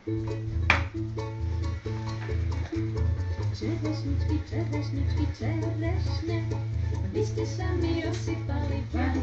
Čerešničky, čerešničky, čerešne, vy ste sa mi rozsypali,